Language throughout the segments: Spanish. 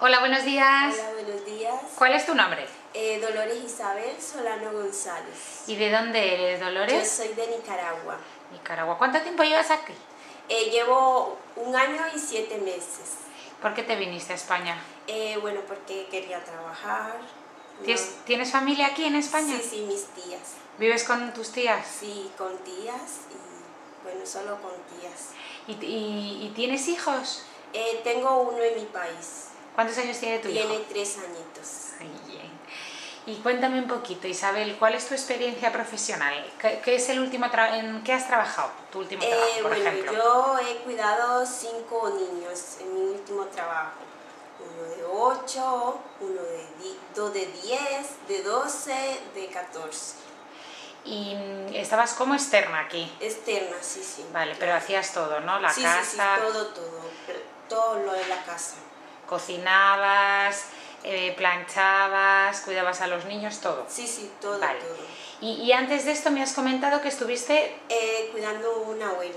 Hola, buenos días. Hola, buenos días. ¿Cuál es tu nombre? Dolores Isabel Solano González. ¿Y de dónde eres, Yo Dolores? soy de Nicaragua. Nicaragua. ¿Cuánto tiempo llevas aquí? Llevo 1 año y 7 meses. ¿Por qué te viniste a España? Bueno, porque quería trabajar. ¿Tienes familia aquí en España? Sí, sí, mis tías. ¿Vives con tus tías? Sí, con tías y bueno, solo con tías. ¿Y tienes hijos? Tengo uno en mi país. ¿Cuántos años tiene tu hijo? Tiene 3 añitos. Ay, bien. Y cuéntame un poquito, Isabel, ¿cuál es tu experiencia profesional? ¿Qué es el último ¿En qué has trabajado? Tu último trabajo, por Bueno, ejemplo. yo he cuidado 5 niños en mi último trabajo. Uno de 8, dos de 10, de 12, de 14. Y estabas como externa aquí. Externa, sí, sí. Vale, pero hacías todo, ¿no? La Sí, casa. sí, sí, todo lo de la casa. Cocinabas, planchabas, cuidabas a los niños, todo. Sí, sí, todo, Vale. todo. Y antes de esto me has comentado que estuviste... Cuidando una abuela,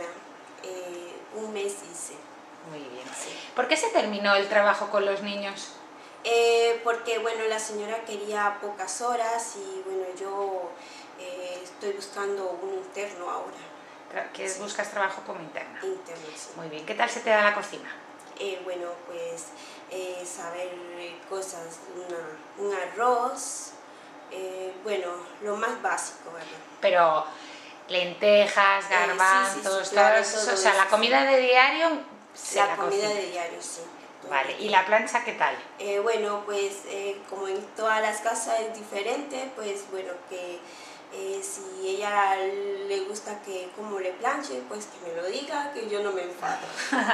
1 mes hice. Muy bien. Sí. ¿Por qué se terminó el trabajo con los niños? Porque, bueno, la señora quería pocas horas y, bueno, yo estoy buscando un interno ahora. Sí. ¿Buscas trabajo como interna? Interno, sí. Muy bien. ¿Qué tal se te da la cocina? Bueno, pues saber cosas, un arroz, bueno, lo más básico, ¿verdad? Pero lentejas, garbanzos, sí, claro, todo eso, todo o sea, la eso, comida de diario se La la comida cocina. de diario, sí. Vale, ¿y la plancha qué tal? Bueno, pues como en todas las casas es diferente, pues bueno, que si ella le gusta que como le planche, pues que me lo diga, que yo no me enfado.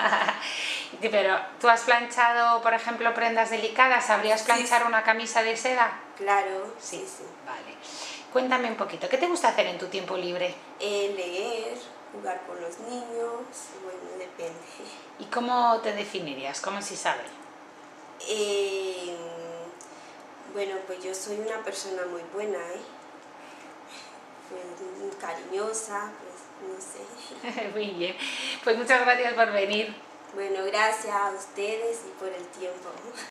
Pero, ¿tú has planchado, por ejemplo, prendas delicadas? ¿Sabrías planchar Sí. una camisa de seda? Claro, sí. Vale. Cuéntame un poquito, ¿qué te gusta hacer en tu tiempo libre? Leer, jugar con los niños, bueno, depende. ¿Y cómo te definirías? ¿Cómo es Isabel? Bueno, pues yo soy una persona muy buena, pues muy cariñosa, pues no sé. Muy bien, pues muchas gracias por venir. Bueno, gracias a ustedes y por el tiempo.